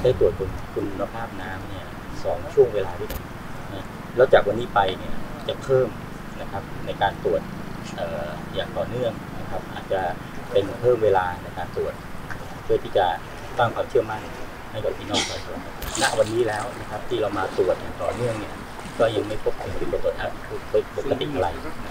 ได้ตรวจคุณภาพน้ำเนี่ย2 ช่วงเวลาด้วยกันนะแล้วจากวันนี้ไปเนี่ยจะเพิ่มนะครับในการตรวจอย่างต่อเนื่องนะครับอาจจะเป็นเพิ่มเวลาในการตรวจเพื่อที่จะสร้างความเชื่อมั่นให้กับพี่น้องประชาชนณวันนี้แล้วนะครับที่เรามาตรวจอย่างต่อเนื่องเนี่ยก็ยังไม่พบสิ่งผิดปกติอะไร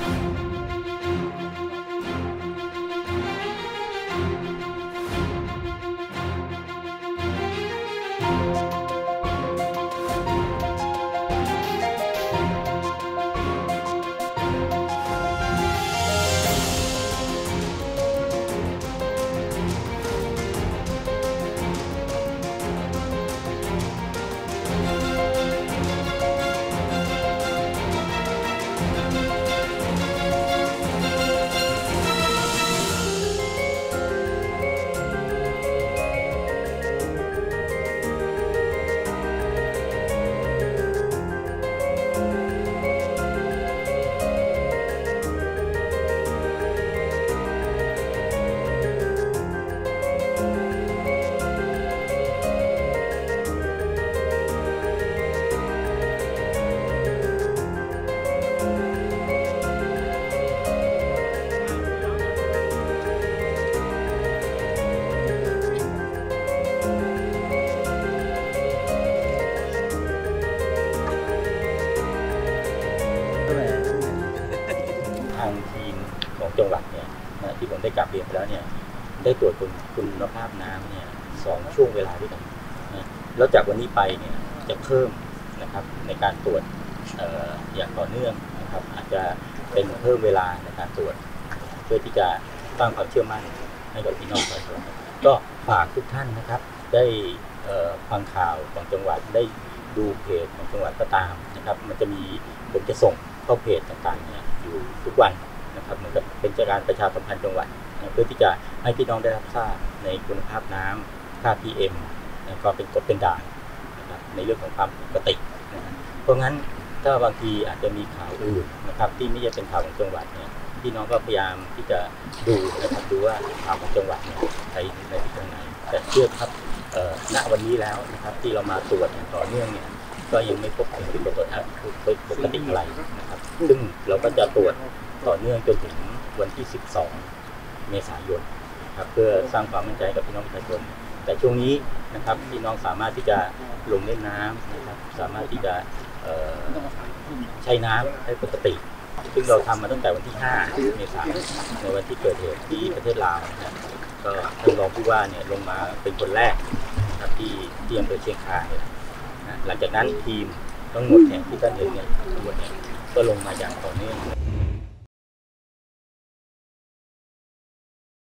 ทางทีมของจังหวัดเนี่ยนะที่ผมได้กลับเรียนไปแล้วเนี่ยได้ตรวจคุณภาพน้ำเนี่ย2 ช่วงเวลาด้วยกันนะแล้วจากวันนี้ไปเนี่ยจะเพิ่มนะครับในการตรวจอย่างต่อเนื่องนะครับอาจจะเป็นเพิ่มเวลาในการตรวจเพื่อที่จะสร้างความเชื่อมั่นให้กับพี่น้องประชาชนก็ฝากทุกท่านนะครับได้ฟังข่าวของจังหวัดได้ดูเพจของจังหวัดก็ตามนะครับมันจะมีผมจะส่งเข้าเพจต่างๆเนี่ยอยู่ทุกวันนะครับเหมือนกับเป็นการประชาสัมพันธ์จังหวัดเพื่อที่จะให้พี่น้องได้รับทราบในคุณภาพน้ำค่า PM ก็เป็นกฎเป็นด่านนะครับในเรื่องของความปกตินะเพราะงั้นถ้าบางทีอาจจะมีข่าวอื่นนะครับที่ไม่ใช่เป็นข่าวของจังหวัดเนี่ยพี่น้องก็พยายามที่จะดูนะครับดูว่าข่าวของจังหวัดเนี่ยในทิศทางไหนแต่เชื่อครับณวันนี้แล้วนะครับที่เรามาตรวจอย่างต่อเนื่องเนี่ยก็ยังไม่พบสิ่งผิดปกติอะไรนะครับซึ่งเราก็จะตรวจต่อเนื่องจนถึงวันที่12 เมษายนครับเพื่อสร้างความมั่นใจกับพี่น้องประชาชนแต่ช่วงนี้นะครับพี่น้องสามารถที่จะลงเล่นน้ำนะครับสามารถที่จะใช้น้ำได้ปกติซึ่งเราทำมาตั้งแต่วันที่5 เมษายนในวันที่เกิดเหตุที่ประเทศลาวนะครับก็ท่านรองผู้ว่าเนี่ยลงมาเป็นคนแรกนะครับที่อำเภอเชียงคานหลังจากนั้นทีมทั้งหมดเนี่ยที่ท่านเห็นเนี่ยทั้งหมดเนี่ยก็ลงมาอย่างต่อเนื่อง